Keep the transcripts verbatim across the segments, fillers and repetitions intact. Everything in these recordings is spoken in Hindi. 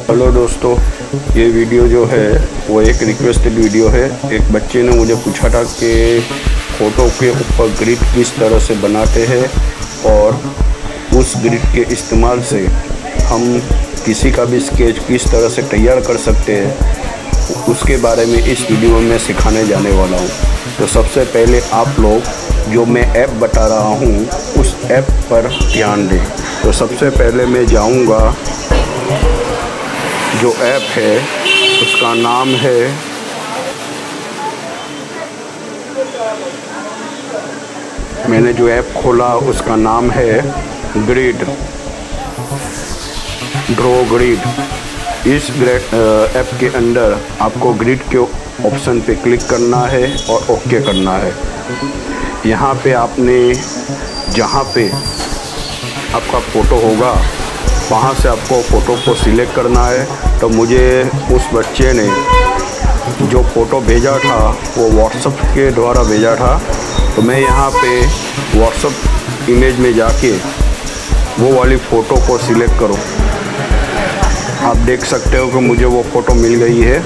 हेलो दोस्तों, ये वीडियो जो है वो एक रिक्वेस्टेड वीडियो है। एक बच्चे ने मुझे पूछा था कि फ़ोटो के ऊपर ग्रिड किस तरह से बनाते हैं और उस ग्रिड के इस्तेमाल से हम किसी का भी स्केच किस तरह से तैयार कर सकते हैं, उसके बारे में इस वीडियो में सिखाने जाने वाला हूँ। तो सबसे पहले आप लोग जो मैं ऐप बता रहा हूँ उस ऐप पर ध्यान दें। तो सबसे पहले मैं जाऊँगा, जो ऐप है उसका नाम है मैंने जो ऐप खोला उसका नाम है ग्रिड, ड्रॉ ग्रिड। इस ऐप के अंदर आपको ग्रिड के ऑप्शन पे क्लिक करना है और ओके करना है। यहाँ पे आपने जहाँ पे आपका फ़ोटो होगा वहाँ से आपको फ़ोटो को सिलेक्ट करना है। तो मुझे उस बच्चे ने जो फ़ोटो भेजा था वो व्हाट्सएप के द्वारा भेजा था, तो मैं यहाँ पे व्हाट्सएप इमेज में जाके वो वाली फ़ोटो को सिलेक्ट करूँ। आप देख सकते हो कि मुझे वो फ़ोटो मिल गई है।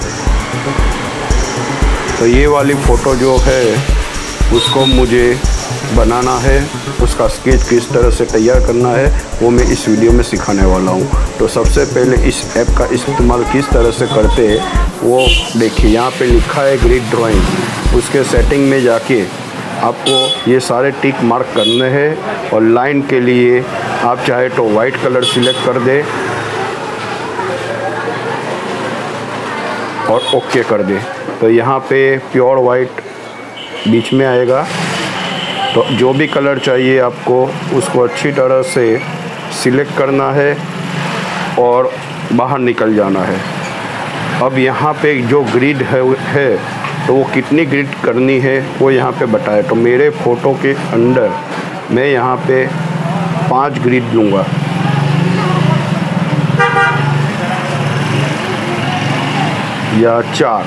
तो ये वाली फ़ोटो जो है उसको मुझे बनाना है, उसका स्केच किस तरह से तैयार करना है वो मैं इस वीडियो में सिखाने वाला हूँ। तो सबसे पहले इस ऐप का इस्तेमाल किस तरह से करते हैं वो देखिए। यहाँ पे लिखा है ग्रिड ड्राइंग। उसके सेटिंग में जाके आपको ये सारे टिक मार्क करने हैं और लाइन के लिए आप चाहे तो वाइट कलर सिलेक्ट कर दे और ओके कर दे। तो यहाँ पे प्योर वाइट बीच में आएगा। तो जो भी कलर चाहिए आपको उसको अच्छी तरह से सिलेक्ट करना है और बाहर निकल जाना है। अब यहाँ पे जो ग्रिड है, है तो वो कितनी ग्रिड करनी है वो यहाँ पे बताए। तो मेरे फ़ोटो के अंदर मैं यहाँ पे पांच ग्रिड लूँगा। या चार,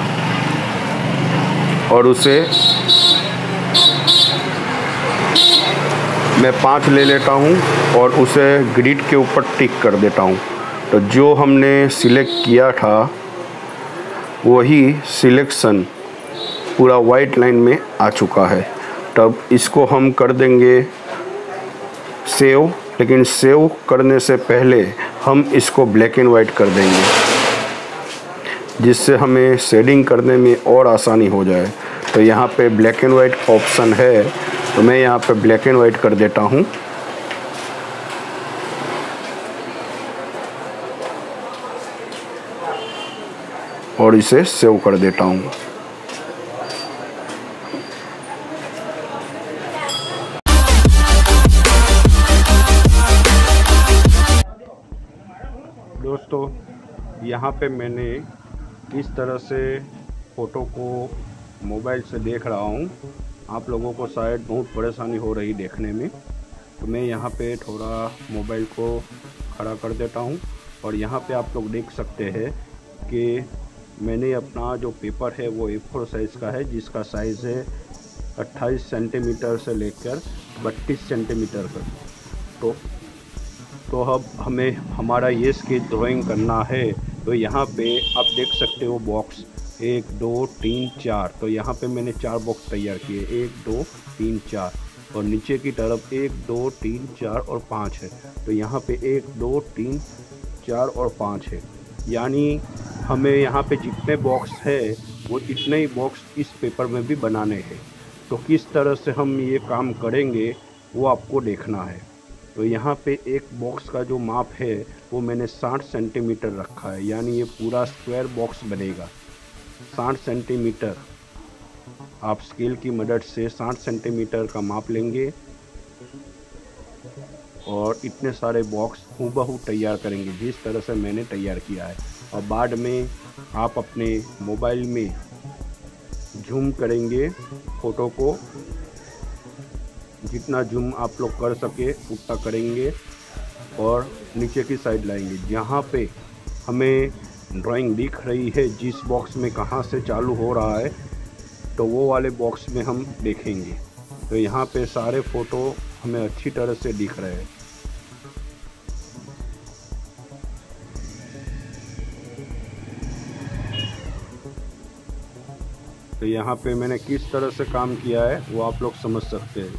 और उसे मैं पाँच ले लेता हूँ और उसे ग्रिड के ऊपर टिक कर देता हूँ। तो जो हमने सिलेक्ट किया था वही सिलेक्शन पूरा वाइट लाइन में आ चुका है। तब इसको हम कर देंगे सेव, लेकिन सेव करने से पहले हम इसको ब्लैक एंड वाइट कर देंगे, जिससे हमें शेडिंग करने में और आसानी हो जाए। तो यहाँ पे ब्लैक एंड वाइट ऑप्शन है, तो मैं यहाँ पे ब्लैक एंड वाइट कर देता हूँ। और इसे सेव कर देता हूँ। दोस्तों, यहाँ पे मैंने इस तरह से फ़ोटो को मोबाइल से देख रहा हूँ। आप लोगों को शायद बहुत परेशानी हो रही देखने में, तो मैं यहाँ पे थोड़ा मोबाइल को खड़ा कर देता हूँ। और यहाँ पे आप लोग देख सकते हैं कि मैंने अपना जो पेपर है वो ए फोर साइज़ का है, जिसका साइज़ है अट्ठाईस सेंटीमीटर से लेकर बत्तीस सेंटीमीटर का। तो तो अब हमें हमारा ये स्केच ड्राइंग करना है। तो यहाँ पे आप देख सकते हो बॉक्स एक दो तीन चार। तो यहाँ पे मैंने चार बॉक्स तैयार किए, एक दो तीन चार, और नीचे की तरफ एक दो तीन चार और पाँच है। तो यहाँ पे एक दो तीन चार और पाँच है, यानी हमें यहाँ पे जितने बॉक्स है वो इतने ही बॉक्स इस पेपर में भी बनाने हैं। तो किस तरह से हम ये काम करेंगे वो आपको देखना है। तो यहाँ पे एक बॉक्स का जो माप है वो मैंने साठ सेंटीमीटर रखा है, यानी ये पूरा स्क्वायर बॉक्स बनेगा। साठ सेंटीमीटर आप स्केल की मदद से साठ सेंटीमीटर का माप लेंगे और इतने सारे बॉक्स हूबहू तैयार करेंगे जिस तरह से मैंने तैयार किया है। और बाद में आप अपने मोबाइल में जूम करेंगे फ़ोटो को, जितना जूम आप लोग कर सके उतना करेंगे और नीचे की साइड लाएंगे। जहाँ पे हमें ड्राइंग दिख रही है जिस बॉक्स में कहाँ से चालू हो रहा है, तो वो वाले बॉक्स में हम देखेंगे। तो यहाँ पे सारे फ़ोटो हमें अच्छी तरह से दिख रहे हैं। तो यहाँ पे मैंने किस तरह से काम किया है वो आप लोग समझ सकते हैं।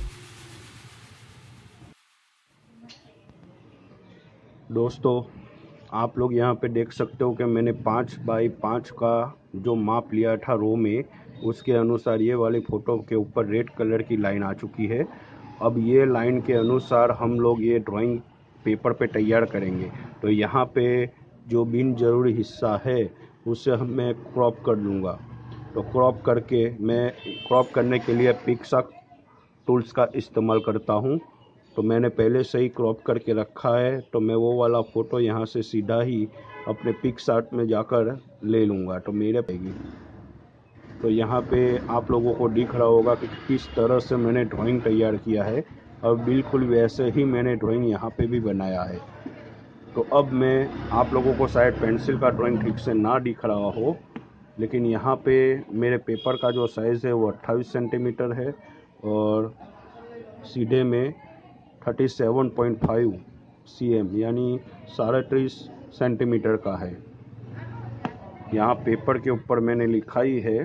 दोस्तों, आप लोग यहाँ पे देख सकते हो कि मैंने पाँच बाई पाँच का जो माप लिया था रो में, उसके अनुसार ये वाली फ़ोटो के ऊपर रेड कलर की लाइन आ चुकी है। अब ये लाइन के अनुसार हम लोग ये ड्राइंग पेपर पे तैयार करेंगे। तो यहाँ पे जो बिन ज़रूरी हिस्सा है उसे हम मैं क्रॉप कर लूँगा। तो क्रॉप करके मैं क्रॉप करने के लिए पिक्सा टूल्स का इस्तेमाल करता हूँ। तो मैंने पहले से ही क्रॉप करके रखा है, तो मैं वो वाला फ़ोटो यहाँ से सीधा ही अपने पिक्सार्ट में जाकर ले लूँगा तो मेरे पेगी। तो यहाँ पे आप लोगों को दिख रहा होगा कि किस तरह से मैंने ड्राइंग तैयार किया है और बिल्कुल वैसे ही मैंने ड्राइंग यहाँ पे भी बनाया है। तो अब मैं आप लोगों को शायद पेंसिल का ड्राइंग ठीक से ना दिख रहा हो, लेकिन यहाँ पे मेरे पेपर का जो साइज़ है वो अट्ठाईस सेंटीमीटर है और सीधे में सैंतीस पॉइंट पाँच सी एम यानी साढ़े तीस सेंटीमीटर का है। यहाँ पेपर के ऊपर मैंने लिखा ही है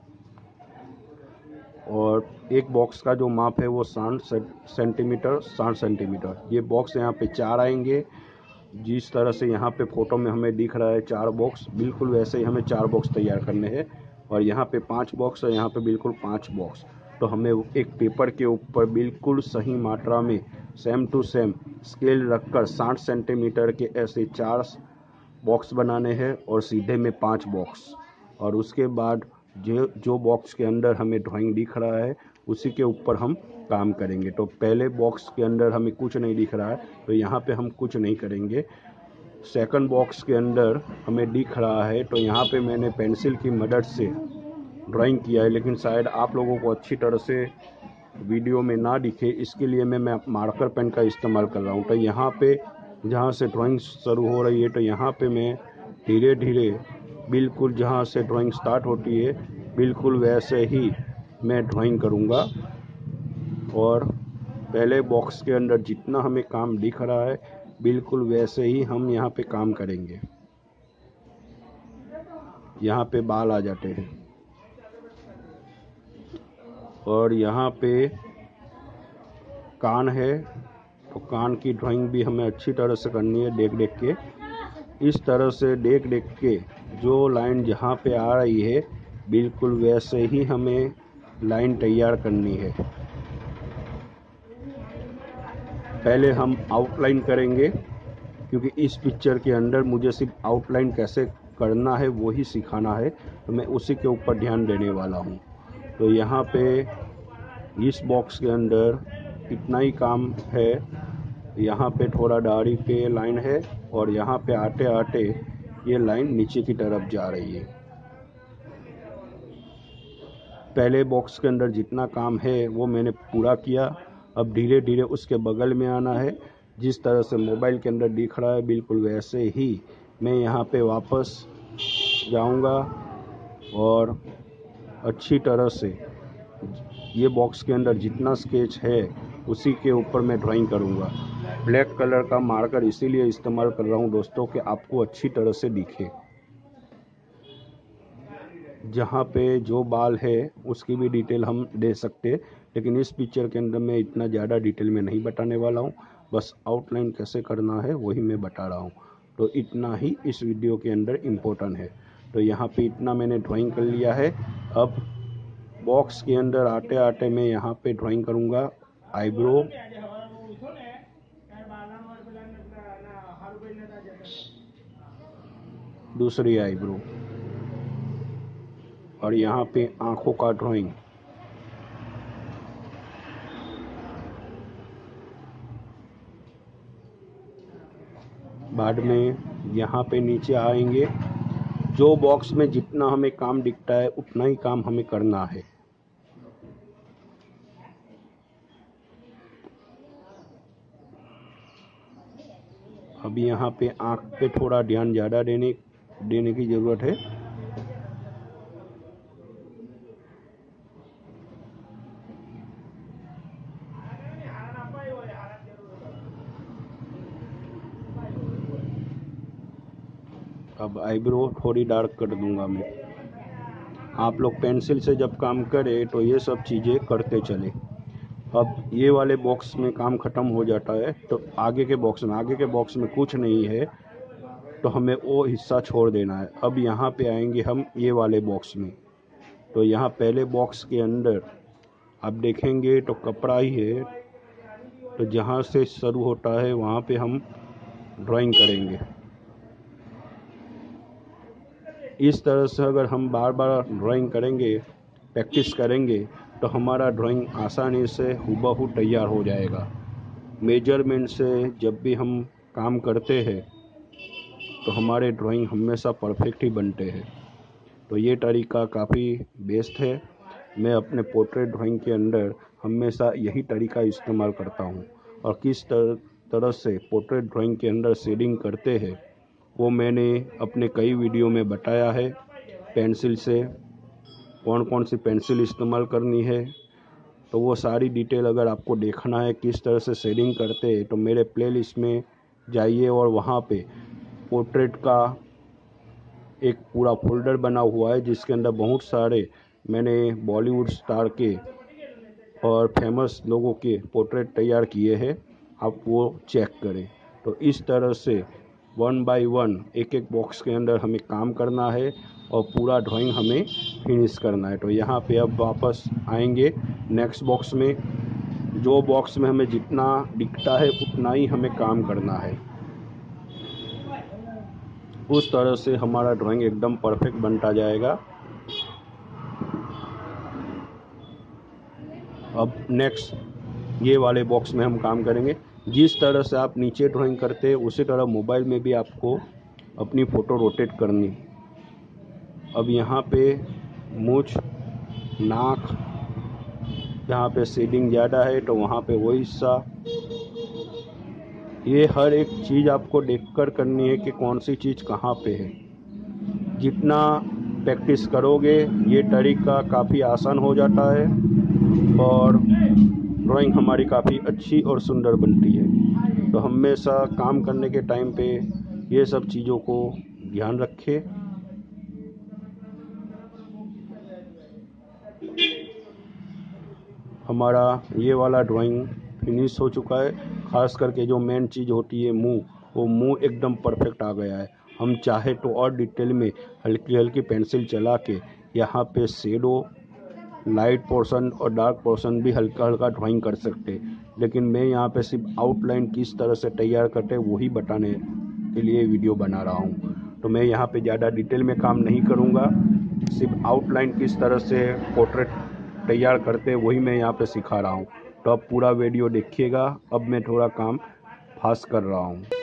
और एक बॉक्स का जो माप है वो साठ सेंटीमीटर साठ सेंटीमीटर। ये बॉक्स यहाँ पे चार आएंगे। जिस तरह से यहाँ पे फ़ोटो में हमें दिख रहा है चार बॉक्स, बिल्कुल वैसे ही हमें चार बॉक्स तैयार करने हैं। और यहाँ पे पांच बॉक्स और यहाँ पे बिल्कुल पांच बॉक्स। तो हमें एक पेपर के ऊपर बिल्कुल सही मात्रा में सेम टू सेम स्केल रखकर साठ सेंटीमीटर के ऐसे चार बॉक्स बनाने हैं और सीधे में पांच बॉक्स। और उसके बाद जो जो बॉक्स के अंदर हमें ड्राइंग दिख रहा है उसी के ऊपर हम काम करेंगे। तो पहले बॉक्स के अंदर हमें कुछ नहीं दिख रहा है तो यहाँ पे हम कुछ नहीं करेंगे। सेकंड बॉक्स के अंदर हमें दिख रहा है तो यहाँ पे मैंने पेंसिल की मदद से ड्राइंग किया है, लेकिन शायद आप लोगों को अच्छी तरह से वीडियो में ना दिखे, इसके लिए मैं मैं मार्कर पेन का इस्तेमाल कर रहा हूँ। तो यहाँ पे जहाँ से ड्राइंग शुरू हो रही है तो यहाँ पे मैं धीरे धीरे बिल्कुल जहाँ से ड्राइंग स्टार्ट होती है बिल्कुल वैसे ही मैं ड्राइंग करूँगा। और पहले बॉक्स के अंदर जितना हमें काम दिख रहा है बिल्कुल वैसे ही हम यहाँ पे काम करेंगे। यहाँ पे बाल आ जाते हैं और यहाँ पे कान है, तो कान की ड्राइंग भी हमें अच्छी तरह से करनी है देख देख के। इस तरह से देख देख के जो लाइन जहाँ पे आ रही है बिल्कुल वैसे ही हमें लाइन तैयार करनी है। पहले हम आउटलाइन करेंगे क्योंकि इस पिक्चर के अंदर मुझे सिर्फ आउटलाइन कैसे करना है वो ही सिखाना है, तो मैं उसी के ऊपर ध्यान देने वाला हूँ। तो यहाँ पे इस बॉक्स के अंदर इतना ही काम है। यहाँ पे थोड़ा दाढ़ी पे लाइन है और यहाँ पे आते आते ये लाइन नीचे की तरफ जा रही है। पहले बॉक्स के अंदर जितना काम है वो मैंने पूरा किया। अब धीरे धीरे उसके बगल में आना है। जिस तरह से मोबाइल के अंदर दिख रहा है बिल्कुल वैसे ही मैं यहाँ पे वापस जाऊँगा और अच्छी तरह से ये बॉक्स के अंदर जितना स्केच है उसी के ऊपर मैं ड्राइंग करूँगा। ब्लैक कलर का मार्कर इसीलिए इस्तेमाल कर रहा हूँ दोस्तों कि आपको अच्छी तरह से दिखे। जहाँ पे जो बाल है उसकी भी डिटेल हम दे सकते, लेकिन इस पिक्चर के अंदर मैं इतना ज़्यादा डिटेल में नहीं बताने वाला हूँ। बस आउटलाइन कैसे करना है वही मैं बता रहा हूँ। तो इतना ही इस वीडियो के अंदर इम्पोर्टेंट है। तो यहाँ पे इतना मैंने ड्राइंग कर लिया है। अब बॉक्स के अंदर आते आते मैं यहाँ पे ड्राइंग करूँगा आईब्रो, दूसरी आईब्रो और यहाँ पे आँखों का ड्राइंग। बाद में यहाँ पे नीचे आएंगे। जो बॉक्स में जितना हमें काम दिखता है उतना ही काम हमें करना है। अभी यहाँ पे आँख पे थोड़ा ध्यान ज़्यादा देने देने की ज़रूरत है। अब आईब्रो थोड़ी डार्क कर दूंगा मैं। आप लोग पेंसिल से जब काम करें तो ये सब चीज़ें करते चले। अब ये वाले बॉक्स में काम ख़त्म हो जाता है तो आगे के बॉक्स में आगे के बॉक्स में कुछ नहीं है तो हमें वो हिस्सा छोड़ देना है। अब यहाँ पे आएंगे हम ये वाले बॉक्स में, तो यहाँ पहले बॉक्स के अंदर आप देखेंगे तो कपड़ा ही है, तो जहाँ से शुरू होता है वहाँ पे हम ड्राइंग करेंगे। इस तरह से अगर हम बार बार ड्राइंग करेंगे, प्रैक्टिस करेंगे, तो हमारा ड्राइंग आसानी से हूबहू तैयार हो जाएगा। मेजरमेंट से जब भी हम काम करते हैं तो हमारे ड्राइंग हमेशा परफेक्ट ही बनते हैं। तो ये तरीका काफ़ी बेस्ट है। मैं अपने पोर्ट्रेट ड्राइंग के अंदर हमेशा यही तरीका इस्तेमाल करता हूँ। और किस तरह से पोर्ट्रेट ड्राइंग के अंदर शेडिंग करते हैं वो मैंने अपने कई वीडियो में बताया है। पेंसिल से कौन कौन सी पेंसिल इस्तेमाल करनी है, तो वो सारी डिटेल अगर आपको देखना है किस तरह से शेडिंग करते हैं तो मेरे प्लेलिस्ट में जाइए और वहाँ पे पोर्ट्रेट का एक पूरा फोल्डर बना हुआ है जिसके अंदर बहुत सारे मैंने बॉलीवुड स्टार के और फेमस लोगों के पोर्ट्रेट तैयार किए हैं, आप वो चेक करें। तो इस तरह से वन बाय वन एक एक बॉक्स के अंदर हमें काम करना है और पूरा ड्राइंग हमें फिनिश करना है। तो यहाँ पे अब वापस आएंगे नेक्स्ट बॉक्स में, जो बॉक्स में हमें जितना दिखता है उतना ही हमें काम करना है। उस तरह से हमारा ड्राइंग एकदम परफेक्ट बनता जाएगा। अब नेक्स्ट ये वाले बॉक्स में हम काम करेंगे। जिस तरह से आप नीचे ड्राइंग करते हैं उसी तरह मोबाइल में भी आपको अपनी फ़ोटो रोटेट करनी। अब यहाँ पे मूंछ, नाक, जहाँ पे शेडिंग ज़्यादा है तो वहाँ पे वो हिस्सा, ये हर एक चीज़ आपको देखकर करनी है कि कौन सी चीज़ कहाँ पे है। जितना प्रैक्टिस करोगे ये तरीका काफ़ी आसान हो जाता है और ड्राइंग हमारी काफ़ी अच्छी और सुंदर बनती है। तो हमेशा काम करने के टाइम पे ये सब चीज़ों को ध्यान रखें। हमारा ये वाला ड्राइंग फिनिश हो चुका है। ख़ास करके जो मेन चीज़ होती है मुंह, वो मुंह एकदम परफेक्ट आ गया है। हम चाहे तो और डिटेल में हल्की हल्की पेंसिल चला के यहाँ पे शेडो, लाइट पोर्शन और डार्क पोर्शन भी हल्का हल्का ड्राइंग कर सकते हैं, लेकिन मैं यहाँ पे सिर्फ आउटलाइन किस तरह से तैयार करते हैं वही बताने के लिए वीडियो बना रहा हूँ। तो मैं यहाँ पे ज़्यादा डिटेल में काम नहीं करूँगा, सिर्फ आउटलाइन किस तरह से पोर्ट्रेट तैयार करते हैं वही मैं यहाँ पे सिखा रहा हूँ। तो अब पूरा वीडियो देखिएगा। अब मैं थोड़ा काम फास्ट कर रहा हूँ।